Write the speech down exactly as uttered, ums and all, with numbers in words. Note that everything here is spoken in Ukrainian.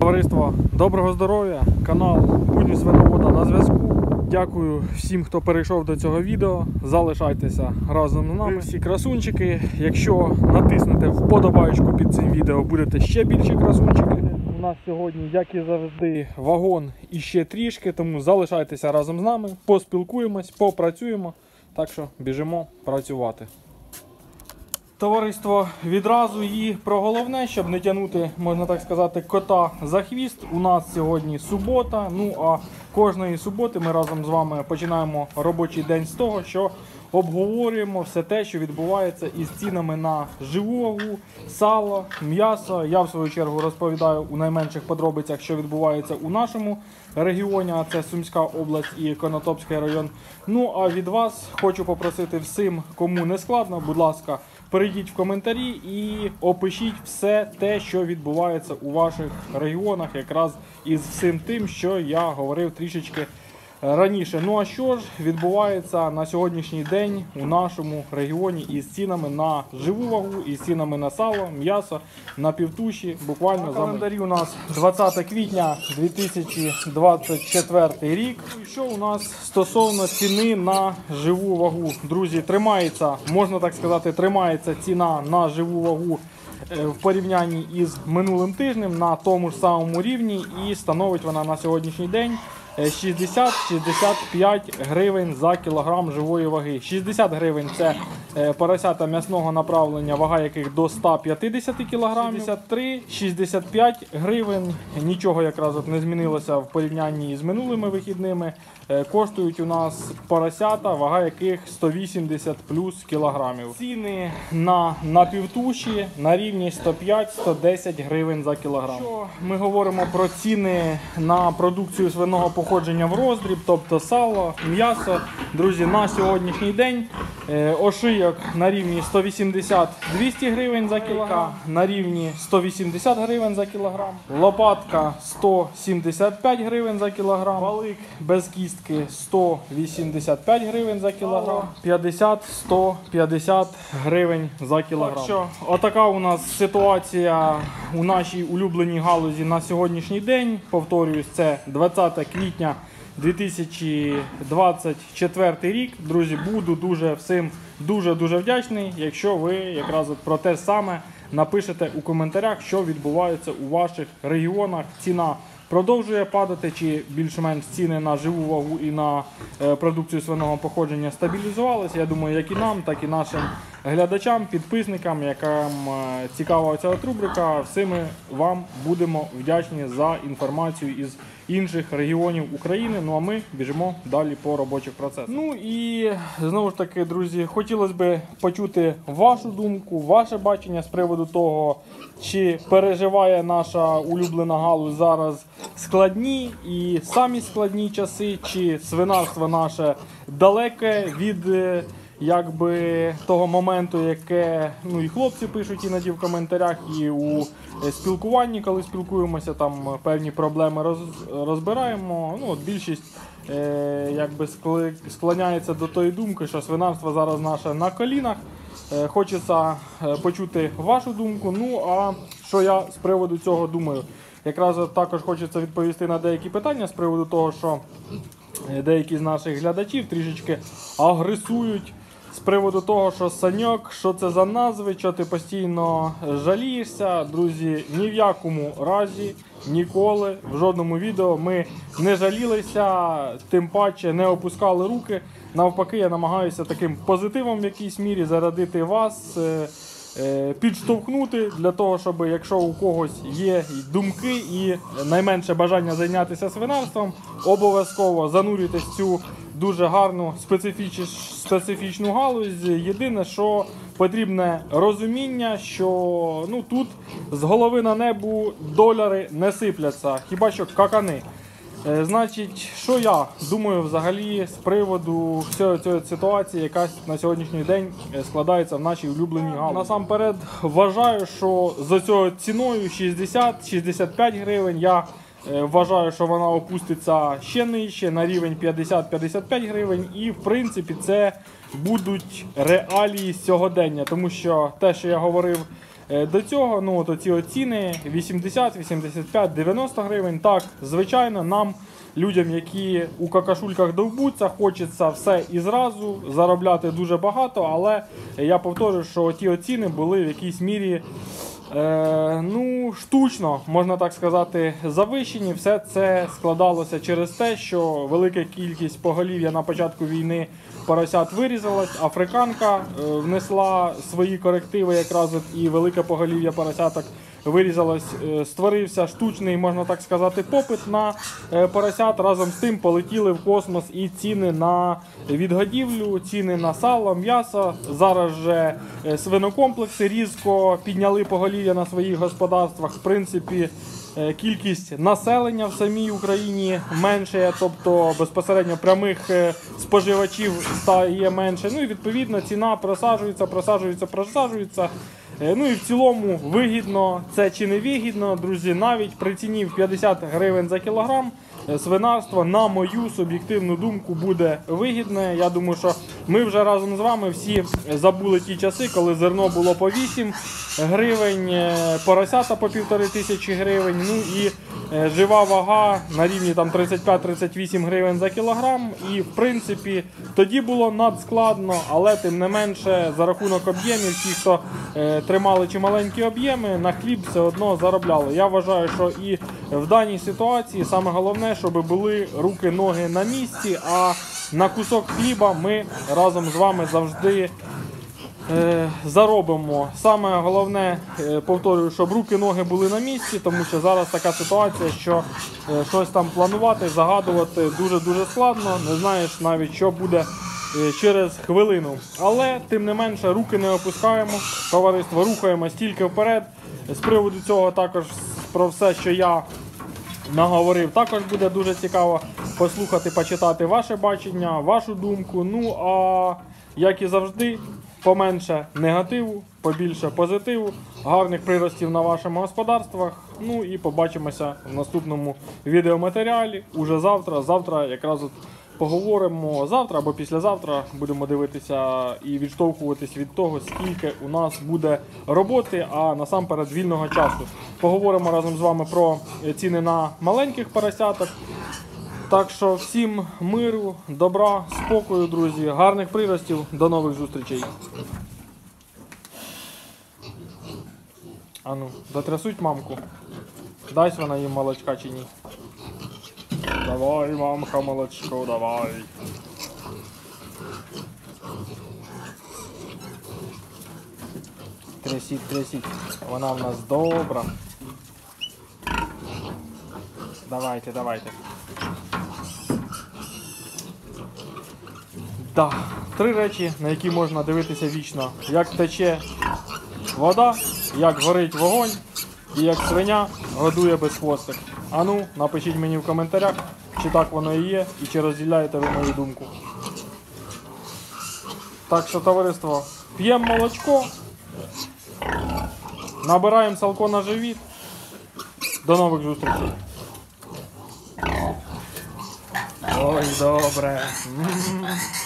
Товариство, доброго здоров'я, канал Будні Свиновода на зв'язку. Дякую всім, хто перейшов до цього відео. Залишайтеся разом з нами. Ви всі красунчики. Якщо натиснете вподобайку під цим відео, будете ще більші красунчики. У нас сьогодні, як і завжди, вагон і ще трішки, тому залишайтеся разом з нами, поспілкуємось, попрацюємо. Так що біжимо працювати. Товариство, відразу і про головне, щоб не тягнути, можна так сказати, кота за хвіст. У нас сьогодні субота, ну а кожної суботи ми разом з вами починаємо робочий день з того, що обговорюємо все те, що відбувається із цінами на живу вагу, сало, м'ясо. Я в свою чергу розповідаю у найменших подробицях, що відбувається у нашому регіоні, а це Сумська область і Конотопський район. Ну а від вас хочу попросити всім, кому не складно, будь ласка, перейдіть в коментарі і опишіть все те, що відбувається у ваших регіонах, якраз із всім тим, що я говорив трішечки раніше. Ну а що ж відбувається на сьогоднішній день у нашому регіоні із цінами на живу вагу, із цінами на сало, м'ясо, на півтуші, буквально за календарі у нас двадцяте квітня дві тисячі двадцять четвертий рік. Що у нас стосовно ціни на живу вагу? Друзі, тримається, можна так сказати, тримається ціна на живу вагу в порівнянні із минулим тижнем на тому ж самому рівні, і становить вона на сьогоднішній день шістдесят - шістдесят п'ять гривень за кілограм живої ваги. шістдесят гривень – це поросята м'ясного направлення, вага яких до ста п'ятдесят кілограмів. шістдесят три - шістдесят п'ять гривень, нічого якраз от не змінилося в порівнянні з минулими вихідними. Коштують у нас поросята, вага яких сто вісімдесят плюс кілограмів. Ціни на напівтуші на рівні сто п'ять - сто десять гривень за кілограм. Якщо ми говоримо про ціни на продукцію свиного походження в роздріб, тобто сало, м'ясо, друзі, на сьогоднішній день ошийок на рівні сто вісімдесят - двісті гривень за кілограм, на рівні сто вісімдесят гривень за кілограм, лопатка сто сімдесят п'ять гривень за кілограм, балик без кістки сто вісімдесят п'ять гривень за кілограм, п'ятдесят - сто п'ятдесят гривень за кілограм. Так що, отака у нас ситуація у нашій улюбленій галузі на сьогоднішній день. Повторююсь, це двадцяте квітня дві тисячі двадцять четвертий рік. Друзі, буду дуже всім дуже-дуже вдячний, якщо ви якраз от про те саме напишете у коментарях, що відбувається у ваших регіонах. Ціна продовжує падати, чи більш-менш ціни на живу вагу і на е, продукцію свиного походження стабілізувалися. Я думаю, як і нам, так і нашим глядачам, підписникам, яким е, цікава ця рубрика, всіми вам будемо вдячні за інформацію із інших регіонів України. Ну а ми біжимо далі по робочих процесах. Ну і знову ж таки, друзі, хотілося б почути вашу думку, ваше бачення з приводу того, чи переживає наша улюблена галузь зараз складні і самі складні часи, чи свинарство наше далеке від якби того моменту, яке ну, і хлопці пишуть іноді в коментарях, і у спілкуванні, коли спілкуємося, там певні проблеми роз, розбираємо. Ну, от більшість е, якби склоняється до тої думки, що свинарство зараз наше на колінах. Е, хочеться почути вашу думку. Ну, а що я з приводу цього думаю? Якраз також хочеться відповісти на деякі питання з приводу того, що деякі з наших глядачів трішечки агресують з приводу того, що Саньок, що це за назви, що ти постійно жалієшся. Друзі, ні в якому разі, ніколи, в жодному відео ми не жалілися, тим паче не опускали руки. Навпаки, я намагаюся таким позитивом в якійсь мірі зарадити вас, підштовхнути для того, щоб якщо у когось є думки і найменше бажання зайнятися свинарством, обов'язково занурюйтесь в цю дуже гарну специфіч... специфічну галузь. Єдине, що потрібне розуміння, що ну, тут з голови на небу доляри не сипляться, хіба що какани. Е, значить, що я думаю взагалі з приводу всієї цієї ситуації, яка на сьогоднішній день складається в нашій улюбленій галузі. Насамперед вважаю, що за цією ціною шістдесят - шістдесят п'ять гривень я е, вважаю, що вона опуститься ще нижче, на рівень п'ятдесят - п'ятдесят п'ять гривень, і в принципі це будуть реалії сьогодення, тому що те, що я говорив До цього, ну от оці ціни вісімдесят, вісімдесят п'ять, дев'яносто гривень. Так, звичайно, нам, людям, які у какашульках довбуться, хочеться все і зразу, заробляти дуже багато, але я повторюю, що ті ціни були в якійсь мірі Е, ну, штучно, можна так сказати, завищені. Все це складалося через те, що велика кількість поголів'я на початку війни поросят вирізалась, африканка е, внесла свої корективи, якраз от і велике поголів'я поросяток вирізалось, е, створився штучний, можна так сказати, попит на е, поросят. Разом з тим полетіли в космос і ціни на відгодівлю, ціни на сало, м'ясо. Зараз же е, свинокомплекси різко підняли поголів'я на своїх господарствах. В принципі, е, кількість населення в самій Україні менше, тобто безпосередньо прямих е, споживачів стає менше. Ну і відповідно ціна просаджується, просаджується, просаджується. Ну і в цілому вигідно це чи не вигідно, друзі, навіть при ціні в п'ятдесят гривень за кілограм свинарство, на мою суб'єктивну думку, буде вигідне. Я думаю, що ми вже разом з вами всі забули ті часи, коли зерно було по вісім гривень, поросята по півтори тисячі гривень, ну і жива вага на рівні там тридцять п'ять тридцять вісім гривень за кілограм. І в принципі тоді було надскладно, але тим не менше за рахунок об'ємів, ті, хто е, тримали чималенькі об'єми, на хліб все одно заробляли. Я вважаю, що і в даній ситуації саме головне, щоб були руки, ноги на місці, а на кусок хліба ми разом з вами завжди е, заробимо. Саме головне, е, повторюю, щоб руки, ноги були на місці, тому що зараз така ситуація, що е, щось там планувати, загадувати дуже-дуже складно, не знаєш навіть, що буде е, через хвилину. Але, тим не менше, руки не опускаємо, товариство, рухаємось тільки вперед. З приводу цього також про все, що я наговорив, також буде дуже цікаво послухати, почитати ваше бачення, вашу думку. Ну, а як і завжди, поменше негативу, побільше позитиву, гарних приростів на вашому господарствах. Ну і побачимося в наступному відеоматеріалі уже завтра. Завтра якраз от поговоримо, завтра або післязавтра будемо дивитися і відштовхуватись від того, скільки у нас буде роботи, а насамперед вільного часу. Поговоримо разом з вами про ціни на маленьких поросяток. Так що всім миру, добра, спокою, друзі, гарних приростів, до нових зустрічей. А ну, дотрясуть мамку. Дасть вона їм молочка чи ні? Давай, мамка, молочко, давай. Трясіть, трясіть. Вона в нас добра. Давайте, давайте. Да, три речі, на які можна дивитися вічно. Як тече вода, як горить вогонь і як свиня годує без хвостик. А ну, напишіть мені в коментарях, чи так воно і є, і чи розділяєте ви мою думку. Так що, товариство, п'ємо молочко, набираємо салко на живіт. До нових зустрічей. Ой, добре. М-м-м.